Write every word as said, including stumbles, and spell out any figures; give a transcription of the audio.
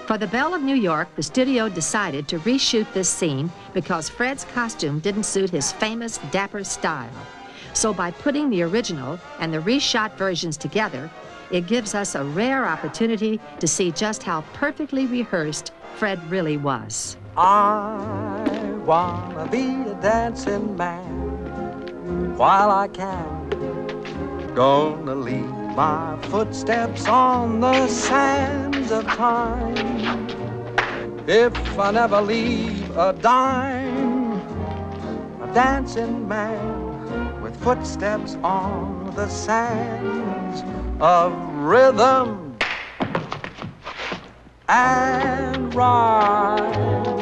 For the Belle of New York, the studio decided to reshoot this scene because Fred's costume didn't suit his famous dapper style. So by putting the original and the reshot versions together, it gives us a rare opportunity to see just how perfectly rehearsed Fred really was. I wanna be a dancing man while I can. Gonna leave my footsteps on the sands of time. If I never leave a dime, a dancing man with footsteps on the sands of rhythm and rhyme.